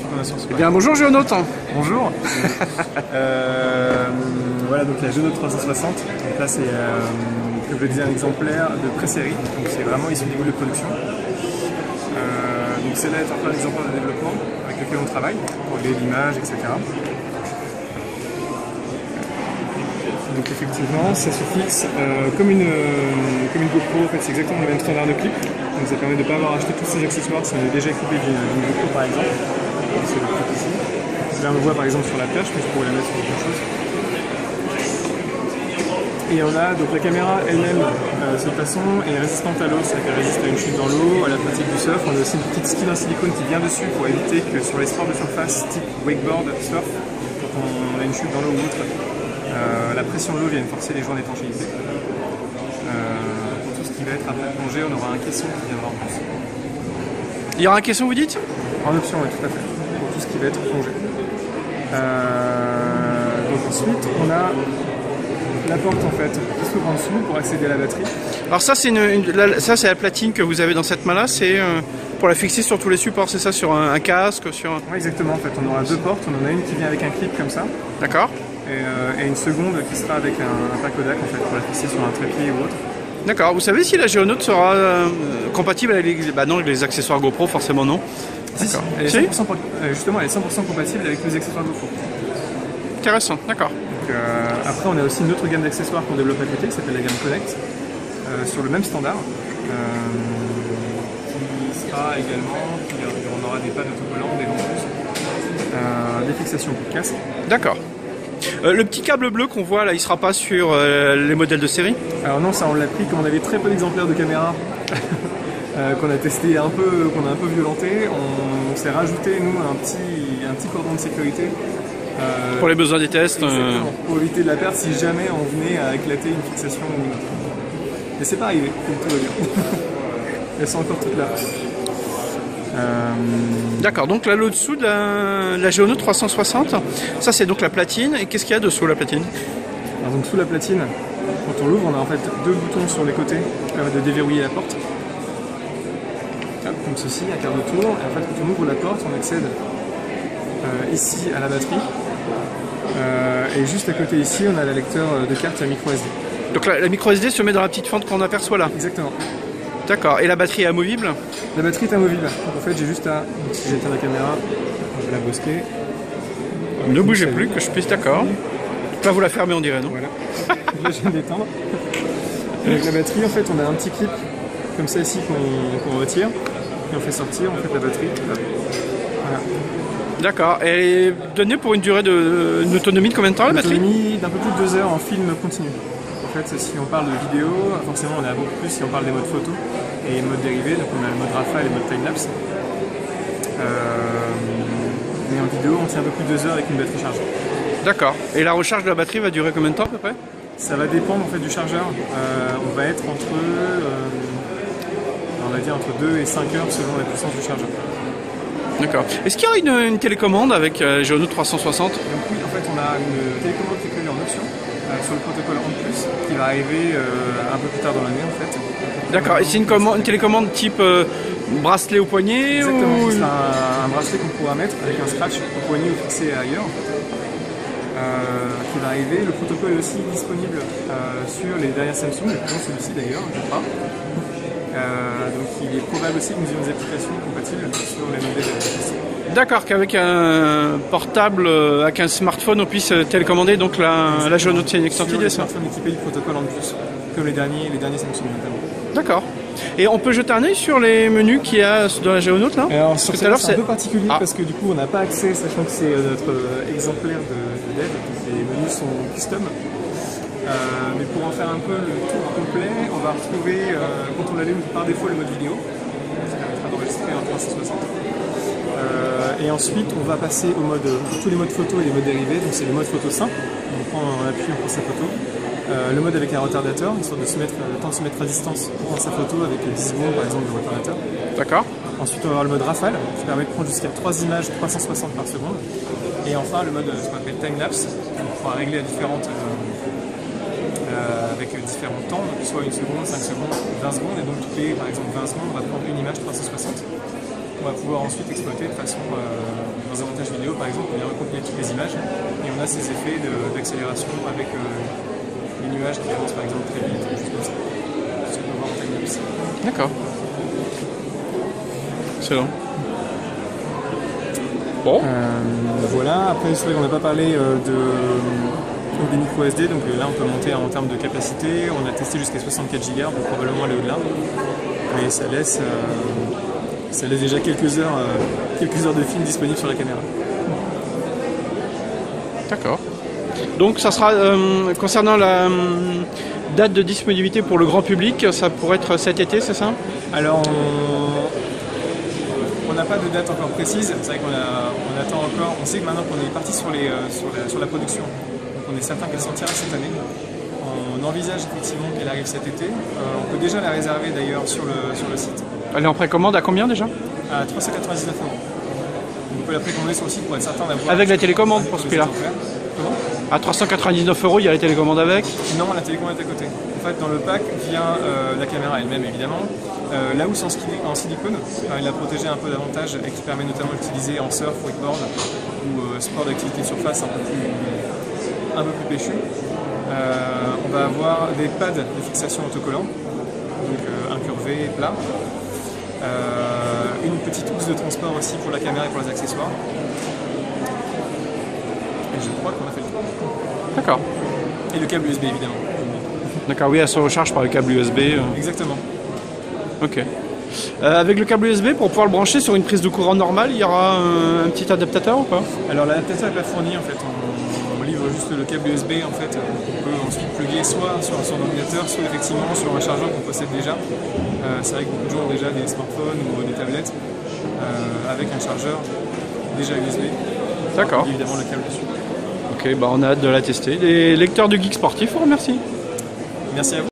qu'on a sur ce. Eh bien, bonjour Géonaute. Bonjour. Voilà donc la Géonaute 360. Donc là c'est, comme je le disais, un exemplaire de pré-série. Donc c'est vraiment issu du goût de production. Donc c'est là un exemplaire de développement avec lequel on travaille pour régler l'image, etc. Donc effectivement, ça se fixe comme une GoPro. En fait, c'est exactement le même standard de clip. Donc ça permet de ne pas avoir acheté tous ces accessoires si on est déjà équipé d'une GoPro par exemple. C'est le clip ici. Là on le voit par exemple sur la plage, mais je pourrais la mettre sur autre chose. Et on a donc la caméra elle-même de cette façon est résistante à l'eau, c'est-à-dire qu'elle résiste à une chute dans l'eau, à la pratique du surf. On a aussi une petite skin en silicone qui vient dessus pour éviter que sur les sports de surface type wakeboard, surf, quand on a une chute dans l'eau ou autre, la pression de l'eau vienne forcer les joints d'étanchéité. Pour tout ce qui va être après plongée, on aura un caisson qui viendra en plus. Il y aura un caisson, vous dites? En option, oui, tout à fait, pour tout ce qui va être plongé. Donc ensuite, on a la porte en fait qui s'ouvre en dessous pour accéder à la batterie. Alors ça c'est c'est la platine que vous avez dans cette main là, c'est pour la fixer sur tous les supports, c'est ça, sur un casque, sur... Oui exactement, en fait on aura deux portes, on en a une qui vient avec un clip comme ça. D'accord. Et une seconde qui sera avec un pacodac en fait pour la fixer sur un trépied ou autre. D'accord, vous savez si la Géonaute sera compatible avec les... Bah non, avec les accessoires GoPro, forcément non. D'accord. Elle est 100%, justement elle est 100% compatible avec les accessoires GoPro. Intéressant, d'accord. Après on a aussi une autre gamme d'accessoires qu'on développe à côté qui s'appelle la gamme Connect, sur le même standard, qui sera également, on aura des pads autocollants, des lentilles, des fixations pour casque. D'accord. Le petit câble bleu qu'on voit là, il sera pas sur les modèles de série? Alors non, ça on l'a pris quand on avait très peu d'exemplaires de caméras qu'on a testé un peu, qu'on a un peu violenté. On s'est rajouté nous un petit cordon de sécurité. Pour les besoins des tests. Pour éviter de la perte si jamais on venait à éclater une fixation ou une autre. Et c'est pas arrivé, donc tout va bien. Elles sont encore toutes là. D'accord, donc là au-dessous de la Géonaute 360, ça c'est donc la platine, et qu'est-ce qu'il y a dessous la platine? Alors donc sous la platine, quand on l'ouvre, on a en fait deux boutons sur les côtés qui permettent de déverrouiller la porte. Comme ceci, à quart de tour, et en fait quand on ouvre la porte, on accède ici à la batterie, et juste à côté ici, on a le lecteur de carte à micro SD. Donc la micro SD se met dans la petite fente qu'on aperçoit là? Exactement. D'accord, et la batterie est amovible? La batterie est amovible, donc en fait j'ai juste à, si j'éteins la caméra, je vais la brusquer. Ne bougez plus, que je puisse, d'accord. Là vous la fermez on dirait, non? Voilà, là je viens d'éteindre. Avec la batterie en fait on a un petit clip comme ça ici qu'on retire, et on fait sortir en fait la batterie. Voilà. D'accord, elle est donnée pour une durée une autonomie de combien de temps la batterie? Une autonomie d'un peu plus de 2 heures en film continu. En fait, si on parle de vidéo, forcément on a beaucoup plus si on parle des modes photo et mode dérivé, donc on a le mode RAW et le mode timelapse. Mais en vidéo, on tient un peu plus de 2 heures avec une batterie chargée. D'accord, et la recharge de la batterie va durer combien de temps à peu près? Ça va dépendre en fait du chargeur. On va être entre, on va dire entre 2 et 5 heures selon la puissance du chargeur. D'accord. Est-ce qu'il y aura une télécommande avec Géonaute 360? Donc oui, en fait on a une télécommande qui est prévue en option sur le protocole en plus qui va arriver un peu plus tard dans l'année en fait. D'accord, et c'est une télécommande type bracelet au poignet? Exactement, ou... c'est un bracelet qu'on pourra mettre avec un scratch au poignet ou fixé ailleurs qui va arriver. Le protocole est aussi disponible sur les dernières Samsung, dont celui-ci d'ailleurs, je crois. Donc il est probable aussi que nous ayons des applications compatibles sur les modèles ici. D'accord, qu'avec un portable, avec un smartphone, on puisse télécommander donc la Géonaute, c'est une excellente idée ça. Smartphone équipé du protocole en plus, comme les derniers Samsung notamment. D'accord. Et on peut jeter un œil sur les menus qu'il y a dans la Géonaute là? Alors sur celle-là c'est un peu particulier parce que du coup on n'a pas accès, sachant que c'est notre exemplaire de dev, les menus sont custom. Mais pour en faire un peu le tour complet, on va retrouver, quand on allume par défaut le mode vidéo, ça permettra d'enregistrer en 360. Et ensuite on va passer au mode, tous les modes photo et les modes dérivés, donc c'est le mode photo simple, on prend un appui, on prend sa photo. Le mode avec un retardateur, histoire de le temps de se mettre à distance pour prendre sa photo avec 10 secondes par exemple de retardateur. D'accord. Ensuite on va avoir le mode rafale, qui permet de prendre jusqu'à 3 images 360 par seconde. Et enfin le mode ce qu'on appelle time-lapse, on pourra régler à différentes avec différents temps, donc soit 1 seconde, 5 secondes, 20 secondes, et donc toutes les, par exemple 20 secondes, on va prendre une image 360. On va pouvoir ensuite exploiter de façon dans un par exemple, on vient recopier toutes les images et on a ces effets d'accélération avec les nuages qui avancent par exemple très vite, juste comme ça. Ce qu'on peut voir en timelapse. D'accord. Excellent. Bon. Voilà, après c'est vrai qu'on n'a pas parlé des micro SD, donc là on peut monter en termes de capacité, on a testé jusqu'à 64 Go, on peut probablement aller au-delà, mais ça laisse déjà quelques heures de film disponibles sur la caméra. D'accord. Donc ça sera, concernant la date de disponibilité pour le grand public, ça pourrait être cet été, c'est ça? Alors on n'a pas de date encore précise, c'est vrai qu'on attend encore, on sait que maintenant qu'on est parti sur la production, donc on est certain qu'elle sortira cette année. On envisage effectivement qu'elle arrive cet été, on peut déjà la réserver d'ailleurs sur le site. Elle est en précommande à combien déjà? À 399 €. On peut la précommander sur le site pour être certain d'avoir... Avec la télécommande pour ce prix-là? Comment? À 399 €, il y a la télécommande avec? Non, la télécommande est à côté. En fait, dans le pack vient la caméra elle-même, évidemment. Là où c'est en silicone, il l'a protégé un peu davantage et qui permet notamment d'utiliser en surf, wakeboard ou sport d'activité de surface un peu plus péchu. On va avoir des pads de fixation autocollants, donc incurvés, plats. Une petite housse de transport aussi pour la caméra et pour les accessoires. Et je crois qu'on a fait le tour. D'accord. Et le câble USB évidemment. D'accord, oui, elle se recharge par le câble USB. Exactement. Ok. Avec le câble USB, pour pouvoir le brancher sur une prise de courant normale, il y aura un petit adaptateur ou pas? Alors l'adaptateur n'est pas fourni en fait. On livre juste le câble USB en fait. On peut ensuite plugger soit sur son ordinateur, soit effectivement sur un chargeur qu'on possède déjà. C'est vrai que beaucoup de gens ont déjà des smartphones ou des tablettes avec un chargeur déjà USB. D'accord. Évidemment le câble dessus. Ok, bah on a hâte de la tester. Les lecteurs du Geek Sportif, on remercie. Merci à vous.